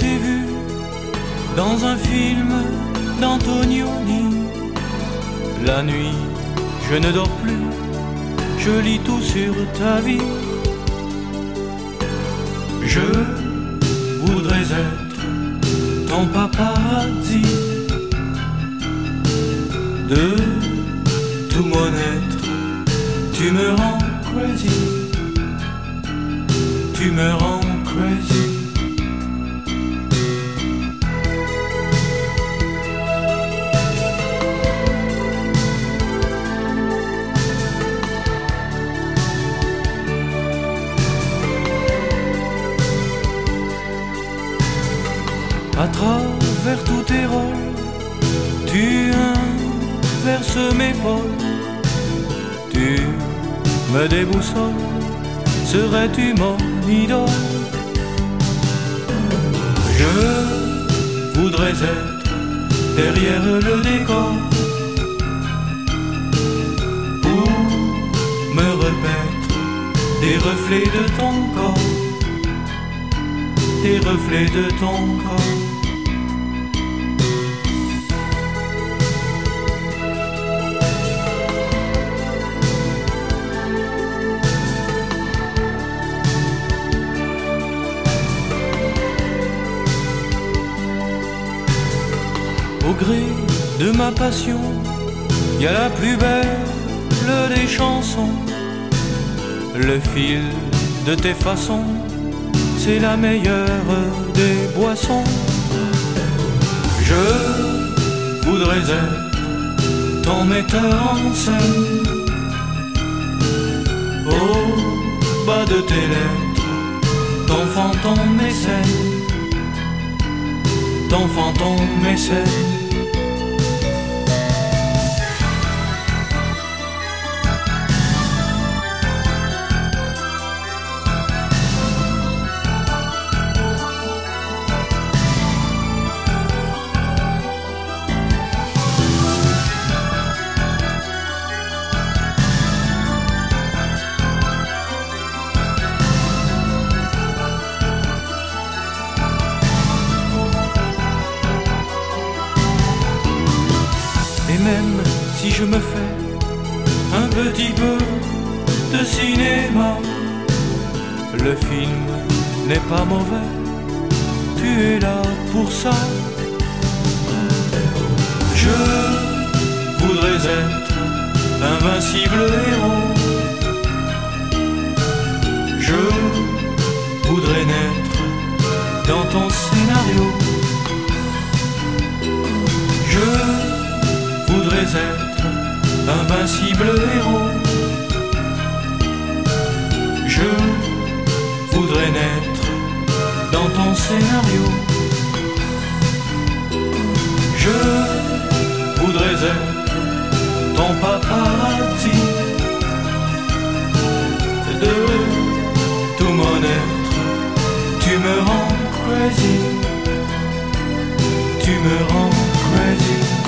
t'ai vu dans un film d'Antonioni. La nuit, je ne dors plus, je lis tout sur ta vie. Je voudrais être ton paparazzi. De tout mon être, tu me rends crazy. Tu me rends crazy. À travers tous tes rôles, tu inverses mes pôles. Tu me déboussoles, serais-tu mon idole? Je voudrais être derrière le décor pour me repaître des reflets de ton corps, des reflets de ton corps. Au gré de ma passion, y a la plus belle des chansons. Le fil de tes façons, c'est la meilleure des boissons. Je voudrais être ton metteur en scène. Au bas de tes lettres, ton fantôme mécène, ton fantôme mécène. Et même si je me fais un petit peu de cinéma, le film n'est pas mauvais, tu es là pour ça. Je voudrais être invincible héros. Je voudrais naître dans ton scénario. Je voudrais être invincible héros. Je voudrais naître dans ton scénario. Je voudrais être ton paparazzi. De tout mon être, tu me rends crazy. Tu me rends crazy.